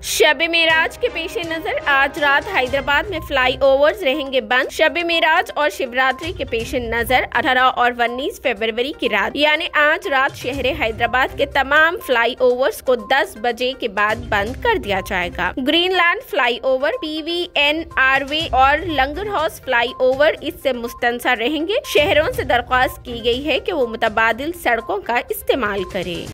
शब-ए मेराज के पेश नजर आज रात हैदराबाद में फ्लाई ओवर्स रहेंगे बंद। शब-ए मेराज और शिवरात्रि के पेश नजर 18 और 19 फरवरी की रात यानी आज रात शहर हैदराबाद के तमाम फ्लाई ओवर्स को 10 बजे के बाद बंद कर दिया जाएगा। ग्रीनलैंड फ्लाई ओवर, PVN आरवे और लंगर हाउस फ्लाई ओवर इससे मुस्तंसा रहेंगे। शहरों से दरख्वास्त की गई है कि वो मुतबादिल सड़कों का इस्तेमाल करें।